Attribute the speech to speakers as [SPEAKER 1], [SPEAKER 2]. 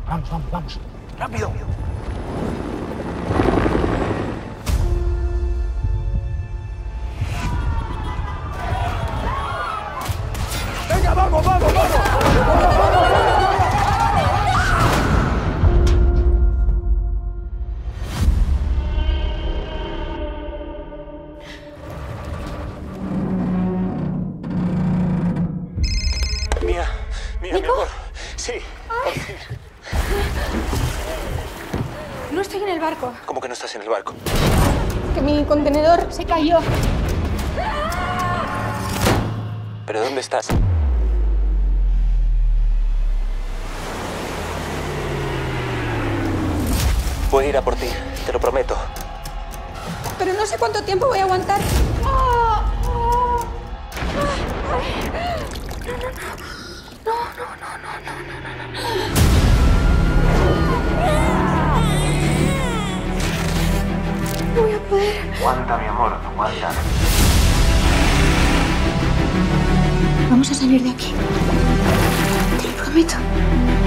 [SPEAKER 1] Vamos, vamos, vamos. ¡Rápido! ¡Venga, vamos, vamos, vamos! Mía, mi amor. Sí, por fin.
[SPEAKER 2] No estoy en el barco.
[SPEAKER 1] ¿Cómo que no estás en el barco?
[SPEAKER 2] Que mi contenedor se cayó.
[SPEAKER 1] ¿Pero dónde estás? Voy a ir a por ti, te lo prometo.
[SPEAKER 2] Pero no sé cuánto tiempo voy a aguantar. No voy a poder.
[SPEAKER 1] Aguanta, mi amor, aguanta.
[SPEAKER 2] Vamos a salir de aquí. Te lo prometo.